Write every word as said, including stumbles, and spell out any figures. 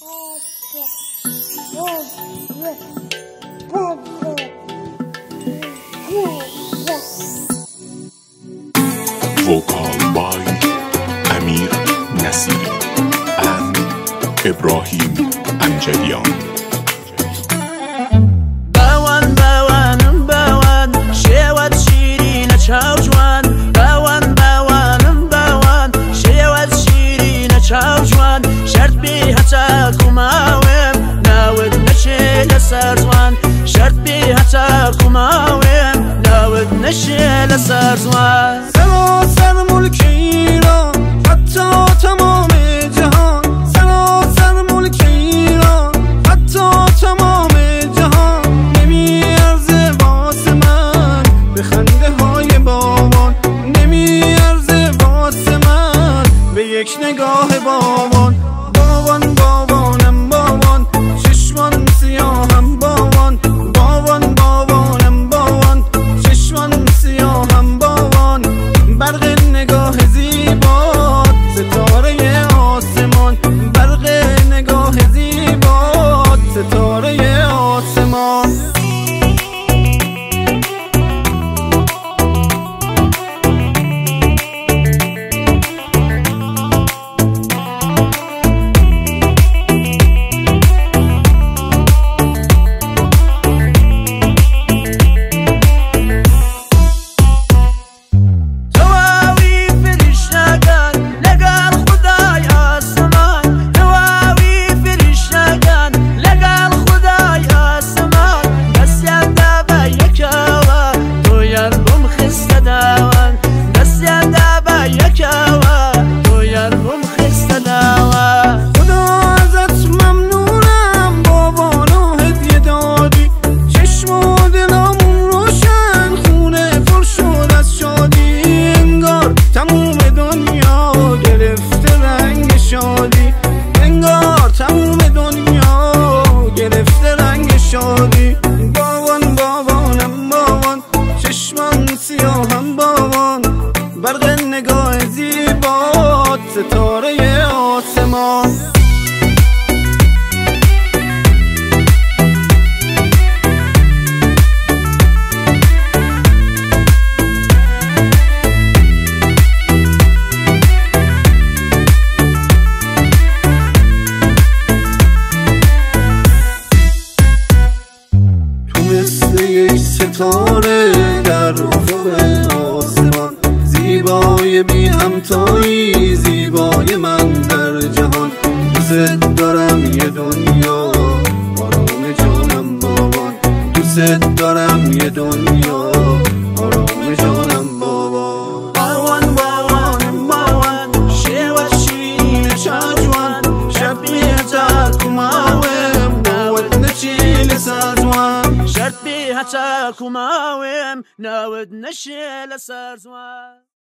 Vocal by Amir Nasiri and Ibrahim Anjelian. باوان باوانم باوان شێوەت شیرینە چاو جوان باوان باوانم باوان شێوەت شیرینە چاو جوان شەرت بێ هەتا کوماوێم ناوت نەچێ لەسەر زوان شەرت بێ هەتا کوماوێم ناوت نەچێ لەسەر زوان سراسر ملک ایران حتی تمام جهان سراسر ملک ایران حتی تمام جهان نمیارزه واسه من به خنده های بابان نمیارزه واسه من به یک نگاه بابان بابان بابانم بابان چشمان سیاهم بابان بابان بابانم بابان چشمان سیاهم بابان برق نگاه زیبات ستاره آسمان برق نگاه زیبات ستاره آسمان انگار تموم دنیا گرفته رنگ شادی بابان بابانم بابان چشمان سیاهم بابان برق نگاه زیبات ستاره آسمان یک ستاره در افق آسمان زیبای بی همتایی زیبای من در جهان دوست دارم یه دنیا آرام جانم بابان دوست دارم یه دنیا آرام جانم بابان باوان باوانم باوان شێوەت شیرینە چاو جوان شەرت بێ هەتا کوماوێم ناوت نەچێ لەسەر زوان شەرت بێ هەتا کوماوێم ناوت نەچێ لەسەر زوان